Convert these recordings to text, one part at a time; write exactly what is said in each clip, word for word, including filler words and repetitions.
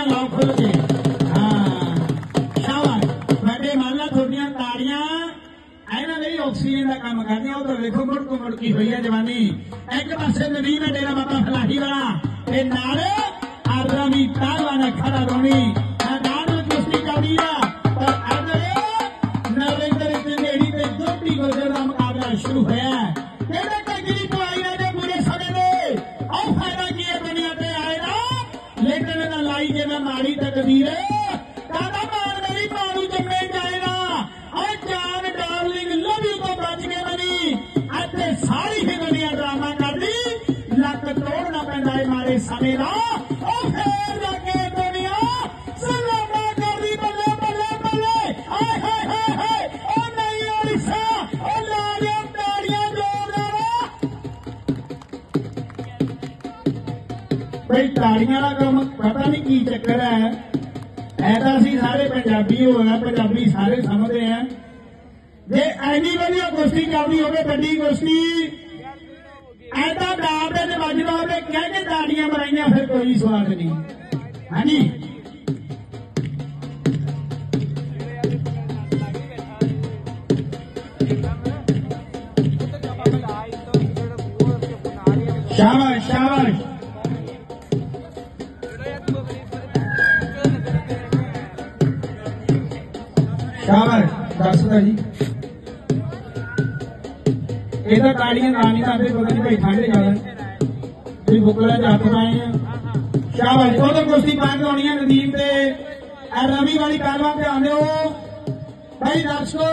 लाओ खुल के। हाँ शाबाश बड़े मान ला थोड़ियां ताड़ियां इन्हों ने ऑक्सीजन का काम करते हैं। उधर देखो मुड़ को मुड़की हुई है जवानी। एक पासे नवीन है डेरा बाबा फलाही वाला ते नाले आदमी पहलवान खड़ा रोनी मैदान में कुश्ती चौड़ी पर अगर नरेंद्र चंदेड़ी पे जोटी गुजर का मुकाबला शुरू होया कहते कजरी तो आई है पूरे समय में और फायदा किए दुनिया पे आएगा लेकिन ना लाई के मैं माड़ी तकदीर कादा मार मेरी मारू जमे जाएगा और जान डार्लिंग लव यू तो बच के बनी अते सारी ही दुनिया ड्रामा कर दी लक तोड़ना पैंदा है मारे समय का और फिर जाके दुनिया सलामा कर दी बल्ले बल्ले बल्ले आय हाय हाय हाय ओ नहीं ओडिशा ओ लालियां ताड़ियां जोरदार भाई ताड़ियां का काम पता नहीं की चक्कर है ऐसा सी सारे पंजाबी हो है पंजाबी सारे समझते हैं जे ऐनी वधिया कुश्ती चलती हो बड़ी कुश्ती ऐसा डाब ने बजदा हो कह के ताड़ियां मराइया फिर कोई स्वाद नहीं। हाँ जी शाबाश शाबाश शाबाश दसदा जी ये तो ताड़ियां गानी का फिर पता नहीं भाई ठंड ज्यादा भी बुकला हथ पाए हैं। शाबाश उधर कुश्ती पाक होनी है नदीम से रवि वाली पहलवान पे आने हो भाई दर्शको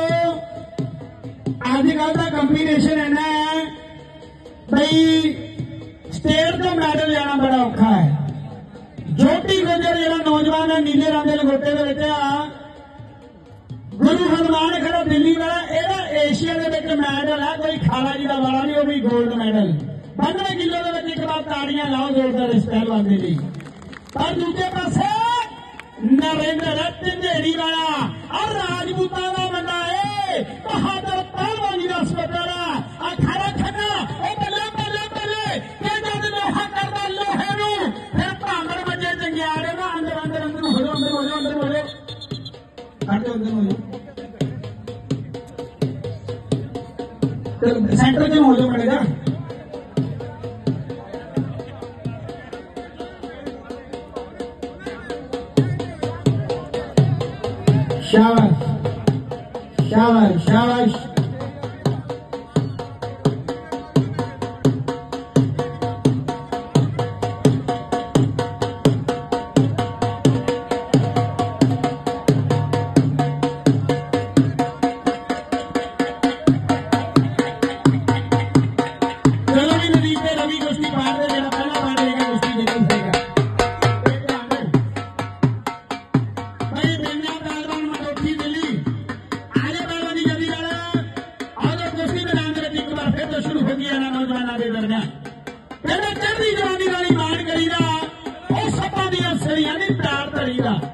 अजकल का कंपीटिशन है ना भाई स्टेट का मैडल लेना बड़ा औखा है। जोटी गुजर जो नौजवान है नीले रंग के लंगोटे के बेटे गुरु हनुमान खड़ा दिल्ली वाला एदा एशिया के मैडल है कोई खाला जी का वाला नहीं वो भी गोल्ड मैडल बानवे किलो के एक बार ताड़ियां लाओ जोरदार इस पहलवान के लिए। पर दूसरे पासे नरेंद्र चंदेड़ी वाला और राजपूता का बंदा है बहादुर पहलवान जी का अस्पताल खड़ा खड़ा बल्ले बल्ले बल्ले जब लोहा करता लोहे नू फिर भांगड़ बजे जंगियारे ना अंदर अंदर अंदर हो जाओ अंदर हो जाओ अंदर हो जाओ अंदर हो जाओ सेंटर में हो जाओ पड़ेगा। शाबाश शाबाश शाबाश जवानी वाली मान करी दा सपा दियां सड़ियां नहीं प्यार धरी दा